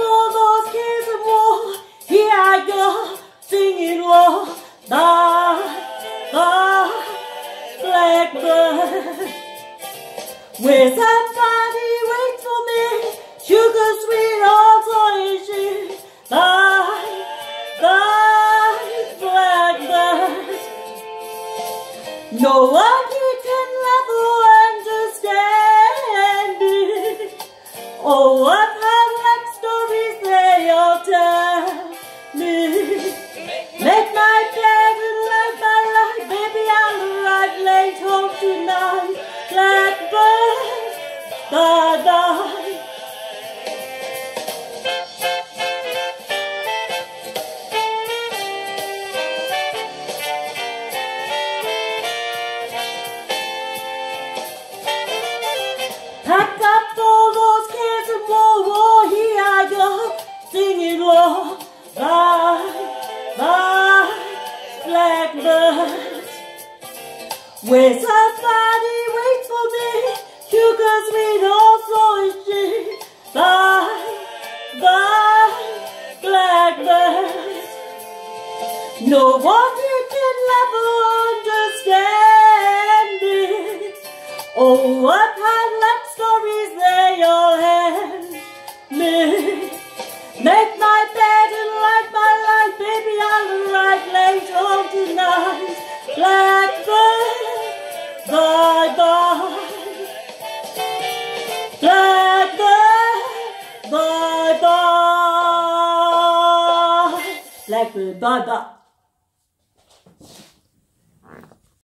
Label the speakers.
Speaker 1: for those kids of war. Here I go, singing war. Bye, bye, blackbird. Where somebody waits for me, sugar sweet, also is she. Bye, bye, blackbird. No one here can love or understand it. Oh, what hard stories they all tell me. Make my bed and light my light, baby, I'll arrive late home tonight. Blackbird, bye-bye. Pack up all those kids and war, here I go, singing war. Bye, bye, blackbird. Where somebody waits for me, sugar sweet, also is she. Bye, bye, blackbird. No one here can love or understand it. Oh, what hard luck stories they all hand me. Make my bed and light my light, baby, I'll arrive late home tonight. Blackbird, bye-bye. Blackbird, bye-bye. Blackbird, bye-bye.